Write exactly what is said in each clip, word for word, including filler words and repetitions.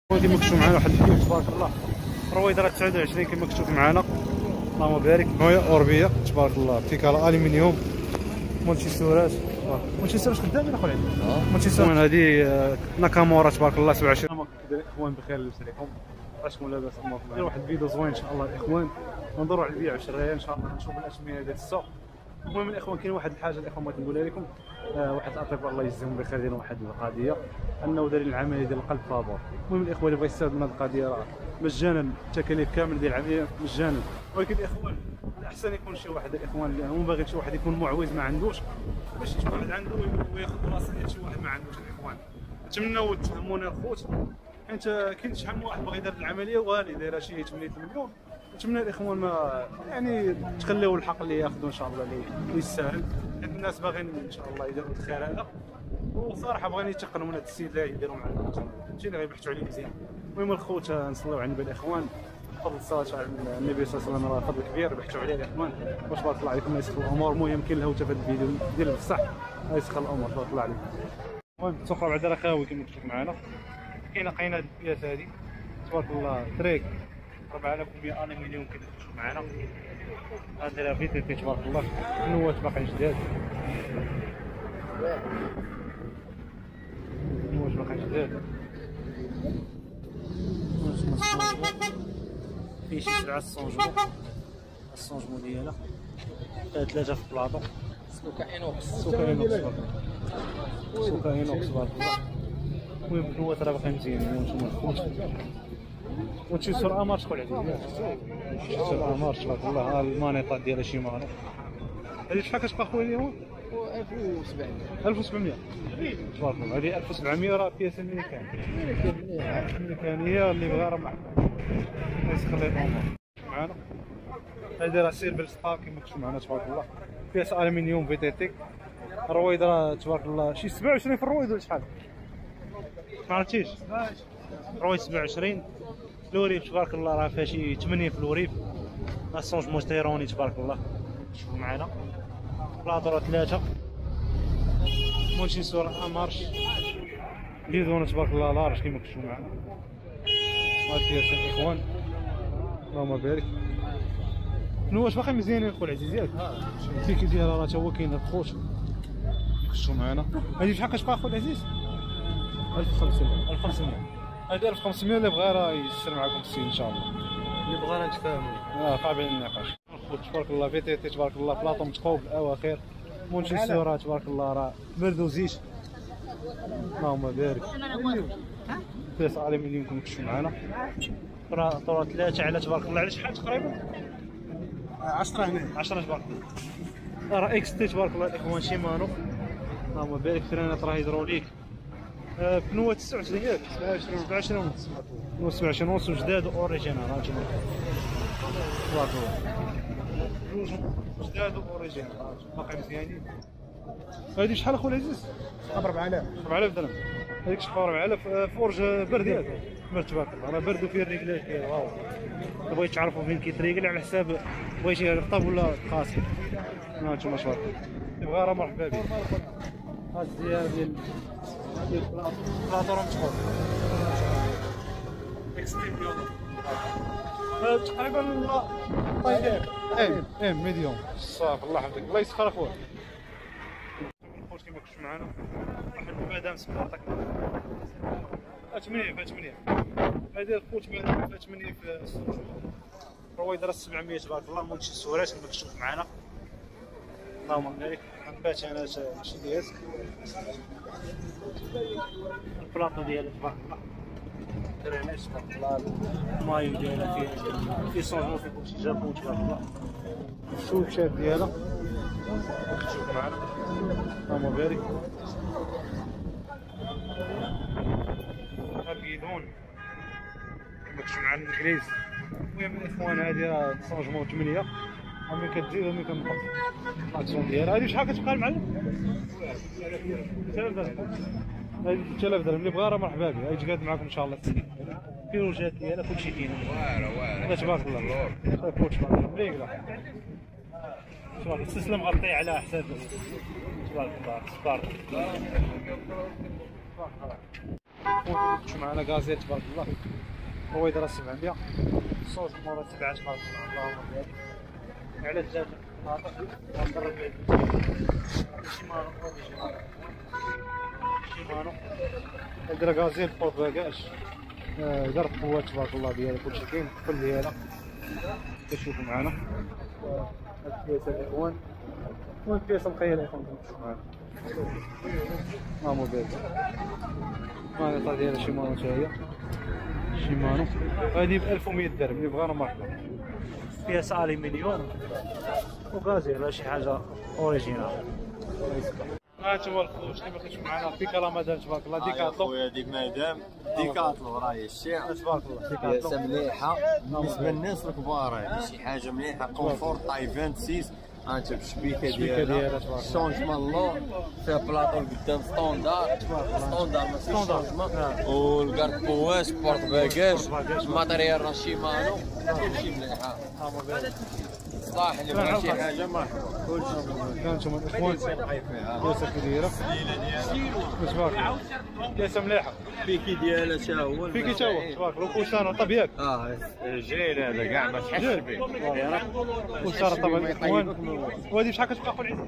كما كتشوف معنا واحد الفيديو تبارك الله رويدره تسعة وعشرين كما كتشوف معنا. اللهم بارك. مويه اوربيه تبارك الله بتيكالا الومنيوم مونتيسورات مونتيسورات قدامنا اخويا. مونتيسورات هذه ناكامورا تبارك الله سبعة وعشرين. الاخوان بخير لاباس عليكم راسكم لاباس اموركم. ندير واحد الفيديو زوين ان شاء الله الاخوان ندوروا على البيع والشرايه ان شاء الله نشوفوا الاشميه ديال السوق. المهم الاخوان كاين واحد الحاجه الاخوان بغيت نقولها لكم. آه واحد الاطباء الله يجزيهم بخير ديالهم واحد القضيه انه دايرين العمليه ديال القلب فابور. المهم الاخوان اللي بغى يستافد من هذه القضيه راه مجانا التكاليف كامل ديال العمليه مجانا. ولكن الاخوان الاحسن يكون شي واحد الاخوان اللي هو باغي شي واحد يكون معوز ما عندوش باش شي واحد عنده وياخذ راسه ديال شي واحد ما عندوش. الاخوان نتمنوا تفهمونا الخوت حيت كاين شحال من واحد باغي يدير العمليه وغالي دايره شي ثمانية مليون. نتمنى الاخوان ما يعني تخليو الحق اللي ياخذوا ان شاء الله اللي يستاهل حيت الناس باغيين ان شاء الله يديروا الخير هذا. وصراحه بغينا يتقنوا من هذا السيد اللي يديروا معنا ماشي اللي غيبحثوا عليه مزيان. المهم الخوت نصليو على النبي الاخوان فضل الصلاه على النبي صلى الله عليه وسلم راه فضل كبير بحثوا عليه الاخوان واش بارك الله عليكم. يسخر الامور. المهم كاين الهوته في هذا الفيديو ديال بصح يسخر الامور تبارك الله عليكم. المهم السوق راه بعدا راه خاوي كما تشوف معنا. كاينه قينا هاد البيات هادي تبارك الله تريك أربعة آلاف ومئة الومنيوم كما تشوف معنا. هادي راه فيتي تبارك الله نوات باقي جداد نوات باقي جداد فيه شي سبعة السونجمون السونجمون ديالها ثلاثة في البلاطو. سوكا انوكس سوكا انوكس سوكا انوكس تبارك الله. المهم النوات راه باقي مزيانين وانتم الخوت وتشي سرعه مارش شكون عزيز سرعه مارش تبارك الله. ها المانيطات ديالها شيمانو. هذه شحال كتبقى خويا اليوم؟ ألف وسبعمية ألف وسبعمية تبارك الله. هذه ألف وسبعمية راه بياسه ميكان ميكانيه اللي بغا راه معنا يسخر ليه الامور معنا. هذه راه سيرفل ستار كما كتشوف معنا تبارك الله. بياسه الومنيوم في تي تي. الرويد راه تبارك الله شي سبعة وعشرين في الرويد ولا شحال ما عرفتيش؟ رويد سبعة وعشرين. الوريف تبارك الله راه فيها شي ثمانية في الوريف. السونجمون تيروني تبارك الله شوفوا معنا. بلاطو ثلاثة مونشيسور امارش بيدون تبارك الله لارج كما كتشوفوا معنا. هاد بياسه الاخوان اللهم بارك. نواش باقي مزيانين خويا العزيز ياك. الفيك ديالها راه تا هو كاين الخوت كتشوفوا معنا. هادي شحال كتبقى خويا العزيز؟ ألف وخمسمية ألف وخمسمية. هادي ألف وخمسمية اللي بغا راه يشتري معكم السيد ان شاء الله. اللي بغانا نتفاهموا اه قابلين للنقاش. الخوت تبارك الله في تي تي تبارك الله بلاطو متقوب الاواخر مونشيسورا تبارك الله راه بردوزيش اللهم بارك. بياسه الومنيوم كما كتشوفوا معنا. راه طرا ثلاثة على تبارك الله على شحال تقريبا؟ عشرة هنا عشرة تبارك الله. راه اكس تي تبارك الله الاخوان شيمانو اللهم بارك. فرينات راه هيدروليك بنوة تسعة وعشرين ياك سبعة وعشرين أربعة وعشرين ونص نوة سبعة وعشرين ونص وجداد اوريجينال ها انتما تبارك الله جوج جداد اوريجينال باقي مزيانين. هادي شحال اخويا العزيز؟ أربعة آلاف أربعة آلاف درهم. هذيك شحال أربعة آلاف فورج برد ياك تبارك الله راه برد وفيه الريكلاج ديالو. ها هو بغيت تعرفوا فين كيتريكل على حساب بغيتي رطب ولا قاسي. ها انتما تبارك الله اللي بغا راه مرحبا به. هاد الزياره ديال ديال البلاطو راه متقوب اكستريم بيوضو تقريبا طايب ام ام ميديوم صافي الله يحفظك الله يسخر اخويا. الخوت كما كنتو معنا واحد المدام سبورتك ثمانية في ثمانية. هذه الخوت مدام في ثمانية في السوق رويدره سبعمية تبارك الله. مونتشي السورات كما كتشوف معنا اللهم بارك. حبات انا ماشي ديالك البلاطو ديالها تبارك الله دريناج تبارك الله. المايو ديالها فيه فيه صونجمون فيه كلشي جابون تبارك الله. الشوكشات ديالها كتشوف معنا اللهم بارك. البيدون كما كتشوف معنا الكريز. المهم الاخوان هادي راه صونجمون ثمانية ملي كتزيد وملي كنقص الاكسيون ديالها. هادي شحال كتبقى المعلم؟ ثلاثة آلاف درهم. هادي ثلاثة آلاف درهم اللي بغا راه مرحبا به غيجي قاد معكم ان شاء الله. البيروجات ديالها كلشي كاين واعره واعره تبارك الله. كلشي تبارك الله مليقله تبارك الله. السلسله مغطيه على حساب تبارك الله سبارك تبارك الله. شوف معنا غازيل تبارك الله، رويدره سبعمية، صوص مورا سبعة تبارك الله. اللهم بارك على الدجاج غنضرب شيمانو شيمانو هادرا غازيل فوق باكاش دار القوات تبارك الله ديالها كلشي كاين الكل ديالها كتشوفوا معنا. هاد البياسه الاخوان المهم البياسه مقيه الاخوان كتشوفوا معنا. اللهم بارك المانيطه ديالها شيمانو حتى هي شيمانو هادي ب ألف ومية درهم اللي بغانا مرحبا. بياسه الومنيوم وغازيل شي حاجه اوريجينال. ها انتما الخوت اللي ما كنتش معنا بيكالا مدام تبارك الله ديكاتلو خويا ديك مدام ديكاتلو راهي الشيع تبارك الله ديكاتلو بياسه مليحه بالنسبه للناس الكبار، هذه شي حاجه مليحه كونفور طاي ستة وعشرين. ها انت بالشبيكه ديالها شونجمون لو فيها بلاطو لقدام ستوندار ستوندار ماشي شونجمون والكارت بواش بورت باكاج الماتريال راه شيمانو كلشي مليحه. صح اللي بغا شي حاجه مرحبا كلشي كانتم الاخوان بياسه كبيره تبارك بياسه مليحه. البيكي ديالها تا هو بيكي تا هو تبارك الله كوسان طاب ياك اه جايل هذا كاع ما تحسش به كوسان طاب الاخوان. وهادي بشحال كتبقى اخو العزيز؟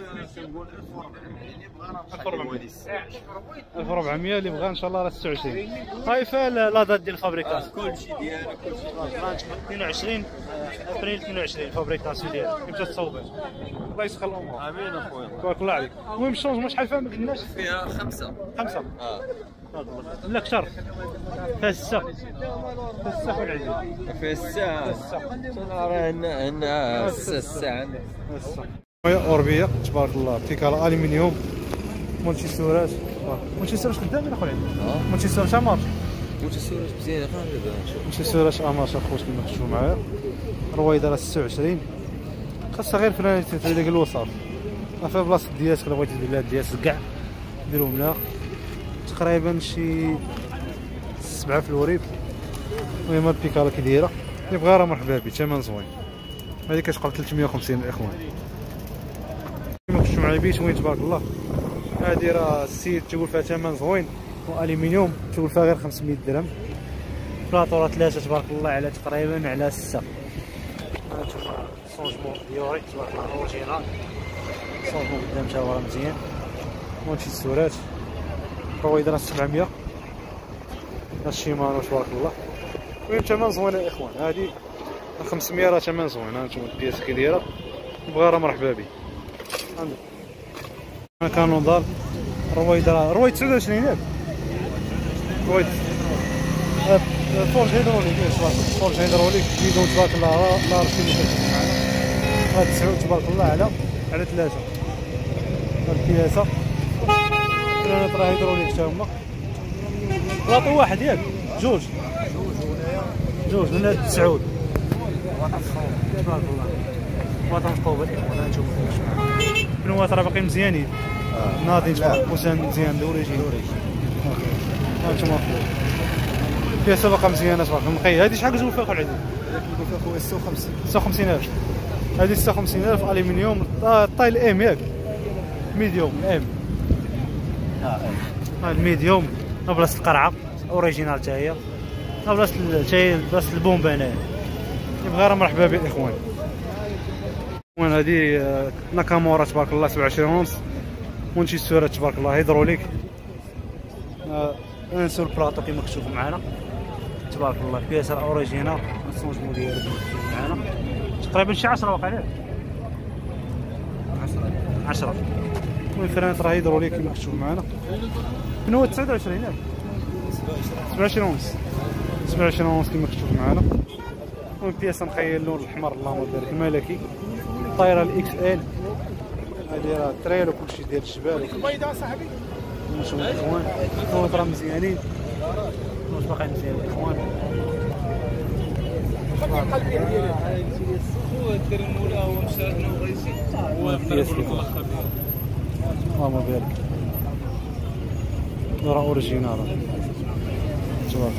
ألف وأربعمية اللي بغا ان شاء الله راه ستة وعشرين. هاي فيها لا دات ديال الفابريكاس كلشي ديالها كلشي اثنين وعشرين ابريل اثنين وعشرين الفابريكاسيون ديالها كيفاش تصوبات. الله يسخر الامور. امين اخويا تبارك الله عليك. المهم الشونجمون شحال فيها ما قلناش؟ فيها خمسه خمسه اه لا اكثر فيها سته فيها سته اخو العزيز فيها الساعه راه هنا هنا الساعه اوربيه تبارك الله بيكالا الومنيوم مونتيسورات مونتيسورات قدامي اخو العزيز مونتيسورات امار متسورات مزيانه دابا نشوف مونتيسورات امار اخوت كما تشوفوا معايا. رويدره ستة وعشرين خاصها غير فرانيتي في ديك الوسط فيها بلاصه ديالك الا بغيتي دير لها ديالك كاع ديرهم لها تقريبا شي سبعة في الوريب. المهم هاد البيكالا كي دايره اللي بغا راه مرحبا به ثمن زوين. هذه كتبقى ب ثلاثمية وخمسين الاخوان. كما شفتوا معايا بيت وين تبارك الله. هذه راه السيد تقول فيها ثمن زوين والومنيوم تقول فيها غير خمسمية درهم. بلاطو راه ثلاثه تبارك الله على تقريبا على سته. هانتوما سونجمون ديوري تبارك الله اوريجينال سونجمون قدام تا هو مزيان. مونتيسورات رويدره سبعمية الشيمانو تبارك الله. المهم ثمن زوين الاخوان. هذه خمسمية راه ثمن زوين. هانتوما البياس كي دايره بغا راه مرحبا به. عندك كانون دار رويدره رويد تسعة وعشرين ياك رويد فورج هيدروليك فورج هيدروليك بيدون تبارك الله لا رشيد معنا. هاد تسعود تبارك الله على على ثلاثه. هاد البياسه ثلاثه راه هيدروليك حتى هما. بلاطو واحد ياك جوج جوج من هاد تسعود تبارك الله. وطن مطوبه الاخوان هانتوما البنوات راه باقيين مزيانين ناضين تبارك كوسان مزيان دوريجي هانتوما البياسه باقا مزيانه تبارك الله نقيه. هادي شحال كتقول فيها اخو العزيز؟ كيقول فيها خويا ستة وخمسين ستة وخمسين ألف. هادي ستة وخمسين ألف الومنيوم طايل ام ياك ميديوم ام اه الميديوم بلاصه القرعه اوريجينال حتى هي بلاصه حتى هي بلاصه البومبا هنايا. يبغى راه مرحبا به الاخوان. وين هادي ناكامورا تبارك الله سبعة وعشرين اونص مونتيسورات تبارك الله هيدروليك. انسو البلاطو كيما كتشوفوا معنا تبارك الله. البياسه اوريجينال السونجمون ديالها كيما كتشوفوا معنا تقريبا شي عشرة واقع عليه عشرة. المهم فرانت راه هيدروليك كيما كتشوفوا معنا. من هو تسعة وعشرين ياك سبعة وعشرين اونص سبعة وعشرين اونص كيما كتشوفوا معنا. المهم البياسه نقيه اللون الاحمر اللهم بارك الملكي طايره الاكس ال. هادي راه تريل وكلشي ديال الجبال البيضاء صاحبي. نشوفوا الاخوان الفوط راه مزيانين واش باقيين مزيان الاخوان. قلبي ديالي هو الدري مولا هو مشاتنا وغيسي هو البياس اللهم بارك راه اوريجينال تبارك.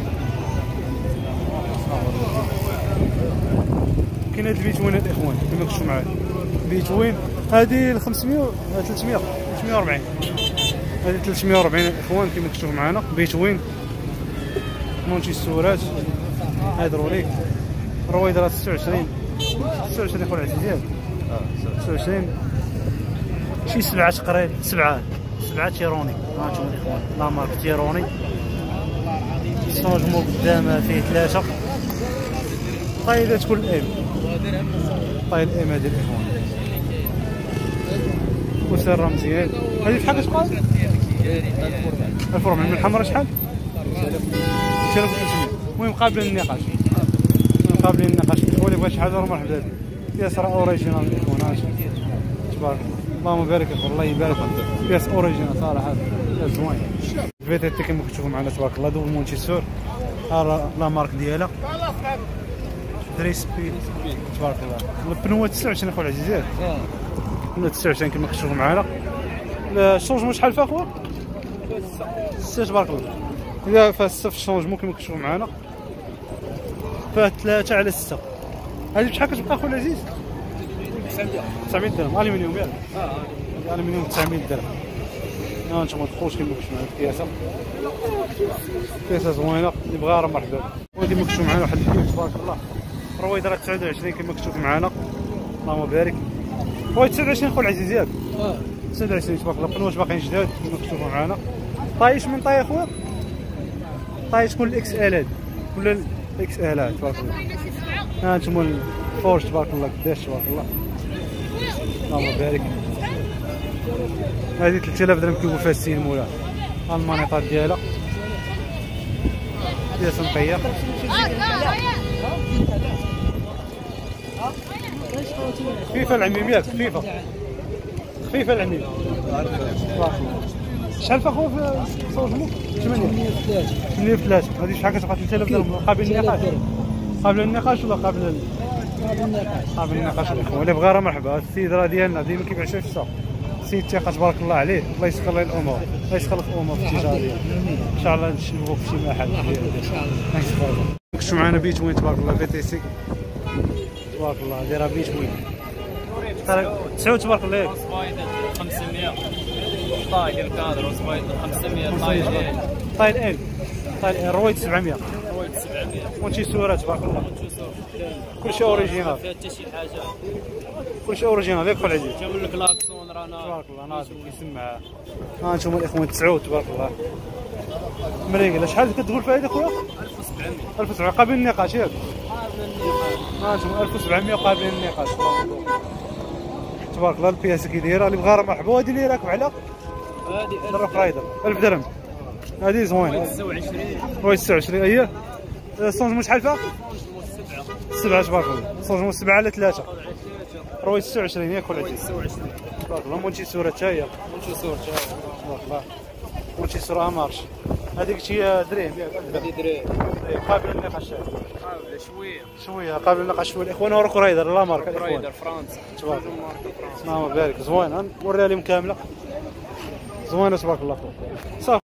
كاين هاد البيتوين الاخوان كما كتشوفوا معايا بيتوين. هادي ل خمسمية ثلاثمية ثلاثمية وأربعين هذه ثلاثمية وأربعين الاخوان كما كتشوفوا معنا. بيتوين مونتي ستورات هيدروليك رويدرة ستة وعشرين ستة وعشرين خويا العزيز ستة وعشرين شي سبعة تقريبا سبعة سبعة تيروني. ها انتم الاخوان لا مارك تيروني. الشونجمون قدام فيه ثلاثة. طايله تكون الام طايل الام هذه الاخوان وسير مزيان. هذه بشحال كتبقى؟ ألف وأربعمية. من الحمراء شحال؟ ثلاثة آلاف وخمسمية. المهم قابلين للنقاش قابلين للنقاش. الاخوان اللي بغى شي حاجه راه مرحبا به. بياس راه اوريجينال الاخوان. تبارك اللهم بارك فيك الله يبارك فيك. بياس اوريجينال صراحه بياس زوين. الفيتي تي كما كتشوفوا معنا تبارك الله دوبل مونتيسور. ها لا مارك ديالها دري سبيد تبارك الله. البنوات تسعة وعشرين اخويا العزيز. البنوات تسعة وعشرين كما كتشوفوا معنا. الشونجمون شحال فيها اخويا؟ ستة تبارك الله. إذا فيها ستة في الشونجمون كما كتشوفوا معنا. فيها ثلاثة على ستة. هذه بشحال كتبقى اخويا العزيز؟ تسعمية درهم الومنيوم ياك؟ اه الومنيوم تسعمية درهم. ها انتم تدخلوش كما كتشوفوا معنا الكياسه. كياسه زوينه اللي بغا راه مرحبا. وهذه كما كتشوفوا معنا واحد الكيس تبارك الله. رويدرة تسعة وعشرين كما كتشوفوا معنا اللهم بارك. خويا تسعة وعشرين خويا العزيز ياك؟ اه تسعة وعشرين تبارك الله. قنوات باقيين جداد كما كتشوفوا معنا. طايش من طاي اخويا؟ طايش تكون الاكس ال هادي ولا الاكس ال تبارك الله. ها انتم الفورج تبارك الله قداش تبارك الله اللهم بارك. هذه ثلاثة آلاف درهم كيبو فيها السين مولاها. ها المانيطات ديالها ديال نقيه. خفيفه العميم ياك؟ خفيفه خفيفه العميم تبارك الله. شحال فيها خويا في الشونجمون؟ ثمانية ثمانية في ثلاثة. هذه شحال كتبقى ثلاثة آلاف درهم قابل للنقاش؟ قابل للنقاش ولا قابل قابل للنقاش الاخوان. اللي بغا راه مرحبا. هذا السيد راه ديالنا ديما كيبيع شي في السوق. سيد ثقه تبارك الله عليه. الله يسخر له الامور الله يسخر لك الامور في التجاريه ان شاء الله. نشوفوك في شي محل ان شاء الله. كنتو معنا بيتوين تبارك الله في تي سي تبارك الله دايره بيتوين تسعة تبارك الله ياك؟ خمسمية طاي ديال الكادر وسبايد خمسمية طاي طاي ال طاي ال رويد سبعمية رويد سبعمية وانتي سوره تبارك الله. كلشي اوريجينال فيها حتى شي حاجه كلشي اوريجينال ياك خويا العزيز؟ جابوا لك لاكسون راه تبارك الله ناضي كيسمع. ها انتم الاخوان تسعود تبارك الله مريقله. شحال كتقول فيها هذه خويا؟ ألف وسبعمية ألف وسبعمية قابل للنقاش ياك؟ ها انتم ألف وسبعمية قابل للنقاش تبارك الله. البياسه كي دايره اللي بغا راه مرحبا. وهذه اللي راكب على هذه درا فرايدر ألف درهم. هذه زوينه تسعة وعشرين رويد تسعة وعشرين. اييه الشونجمون شحال فيها؟ سبعة تبارك الله. الشونجمون سبعة على ثلاثة رويد تسعة وعشرين ياك خويا العزيز؟ تسعة وعشرين تبارك الله. مونتي سوره حتى هي مونتي صور تبارك الله. مونتي سوره مارش. هذيك شي درهم ياك؟ هذه درهم قابل للنقاش قابله شويه شويه قابل للنقاش شويه. الاخوان ورا رايدر لا مارك الاخوان رايدر فرنسا تبارك الله ماركه فرنسا. اللهم بارك زوينه. نوريها لهم كامله زوينه تبارك الله صافي.